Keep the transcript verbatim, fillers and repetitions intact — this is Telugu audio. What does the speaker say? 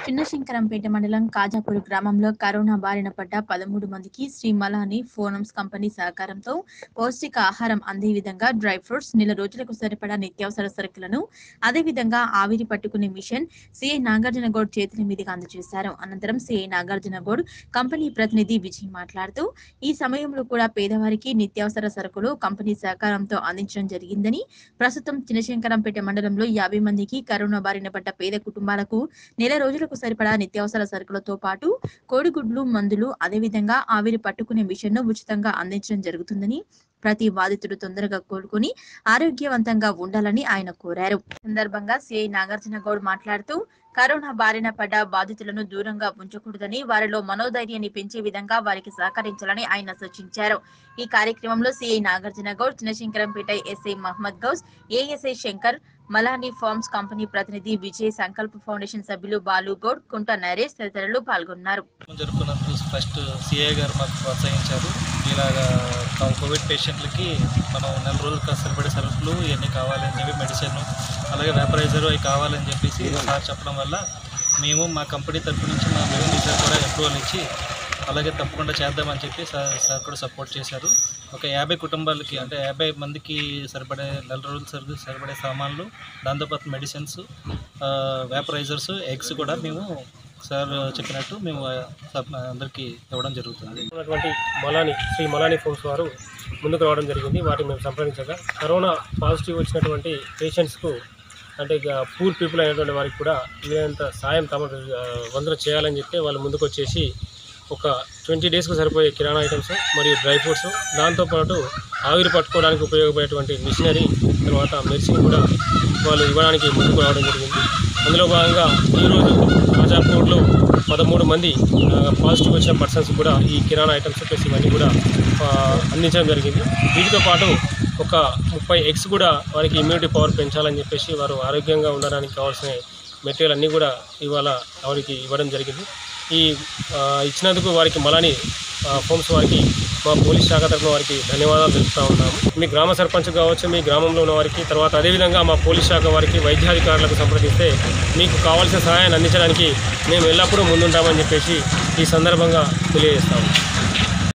చిన్నశంకరంపేట మండలం కాజాపూర్ గ్రామంలో కరోనా బారిన పడ్డ పదమూడు మందికి శ్రీ మలాని ఫోనమ్స్ కంపెనీ సహకారంతో పౌష్టిక ఆహారం అందే విధంగా డ్రై ఫ్రూట్స్, నెల రోజులకు సరిపడా నిత్యావసర సరుకులను, అదేవిధంగా ఆవిరి పట్టుకునే మిషన్ సిఐ నాగార్జున గౌడ్ చేతుల మీదుగా అందజేశారు. అనంతరం సిఐ నాగార్జున గౌడ్ కంపెనీ ప్రతినిధి విజయ్ మాట్లాడుతూ, ఈ సమయంలో కూడా పేదవారికి నిత్యావసర సరుకులు కంపెనీ సహకారంతో అందించడం జరిగిందని, ప్రస్తుతం చిన్నశంకరంపేట మండలంలో యాభై మందికి కరోనా బారిన పడ్డ పేద కుటుంబాలకు నెల రోజులకు సరిపడా నిత్యావసర సరుకులతో పాటు కోడిగుడ్లు, మందులు, అదేవిధంగా ఆవిరి పట్టుకునే మిషన్ను ఉచితంగా అందించడం జరుగుతుందని, ప్రతి బాధితుడు తొందరగా కోలుకొని ఆరోగ్యవంతంగా ఉండాలని ఆయన కోరారు. సందర్భంగా సిఐ నాగార్జున గౌడ్ మాట్లాడుతూ, కరోనా బారిన పడ్డ బాధితులను దూరంగా ఉంచకూడదని, వారిలో మనోధైర్యాన్ని పెంచే విధంగా వారికి సహకరించాలని ఆయన సూచించారు. ఈ కార్యక్రమంలో CI Nagarjuna Goud, Chinnashankarampet SI Mohammed Gous, ASI Shankar, Malani farms company ప్రతినిధి విజయ్, సంకల్ప ఫౌండేషన్ సభ్యులు బాలు గౌడ్, కుంట నరేష్ తదితరులు పాల్గొన్నారు. జరుపుకున్నందుకు ఫస్ట్ సిఐ గారు మాకు ప్రోత్సహించారు. ఇలాగా కోవిడ్ పేషెంట్లకి మనం నెల రోజులకు సరిపడే సరుకులు ఇవన్నీ కావాలని చెప్పి, మెడిసిన్ అలాగే వేపరైజర్ అవి కావాలని చెప్పేసి సార్ చెప్పడం వల్ల మేము మా కంపెనీ తరఫు నుంచి మా రెవెన్యూ సార్ కూడా అప్రూవల్ ఇచ్చి అలాగే తప్పకుండా చేద్దామని చెప్పి సార్ సార్ కూడా సపోర్ట్ చేశారు. ఒక యాభై కుటుంబాలకి అంటే యాభై మందికి సరిపడే నెల రోజులు సరి సరిపడే సామాన్లు, దాంతోపాటు మెడిసిన్స్, వేపరైజర్స్, ఎగ్స్ కూడా మేము సార్ చెప్పినట్టు మేము అందరికీ ఇవ్వడం జరుగుతుంది. ఉన్నటువంటి మలాని శ్రీ మలాని ఫోన్స్ వారు ముందుకు రావడం జరిగింది. వాటిని మేము సంప్రదించగా కరోనా పాజిటివ్ వచ్చినటువంటి పేషెంట్స్కు అంటే ఇక పూర్ పీపుల్ అయినటువంటి వారికి కూడా వీలైనంత సాయం తమ వందన చేయాలని చెప్పి వాళ్ళు ముందుకు వచ్చేసి ఒక ట్వంటీ డేస్కు సరిపోయే కిరాణా ఐటమ్స్ మరియు డ్రై ఫ్రూట్స్, దాంతోపాటు ఆవిరి పట్టుకోవడానికి ఉపయోగపడేటువంటి మిషనరీ, తర్వాత మెడిసిన్ కూడా వాళ్ళు ఇవ్వడానికి ముందుకు రావడం జరిగింది. అందులో భాగంగా ఈరోజు కాజాపూర్లో పదమూడు మంది పాజిటివ్ వచ్చిన పర్సన్స్ కూడా ఈ కిరాణా ఐటమ్స్ ప్లస్ ఇవన్నీ కూడా అందించడం జరిగింది. వీటితో పాటు ఒక ముప్పై ఎగ్స్ కూడా వారికి ఇమ్యూనిటీ పవర్ పెంచాలని చెప్పేసి వారు ఆరోగ్యంగా ఉండడానికి కావాల్సిన మెటీరియల్ అన్నీ కూడా ఇవాళ వారికి ఇవ్వడం జరిగింది. ఈ ఇచ్చినందుకు వారికి మలాని ఫోమ్స్ వారికి మా పోలీస్ శాఖ తరఫున వారికి ధన్యవాదాలు తెలుపుతూ ఉన్నాము. మీ గ్రామ సర్పంచ్ కావచ్చు, మీ గ్రామంలో ఉన్న వారికి, తర్వాత అదేవిధంగా మా పోలీస్ శాఖ వారికి, వైద్యాధికారులకు సంప్రదిస్తే మీకు కావాల్సిన సహాయాన్ని అందించడానికి మేము ఎల్లప్పుడూ ముందుంటామని చెప్పేసి ఈ సందర్భంగా తెలియజేస్తాము.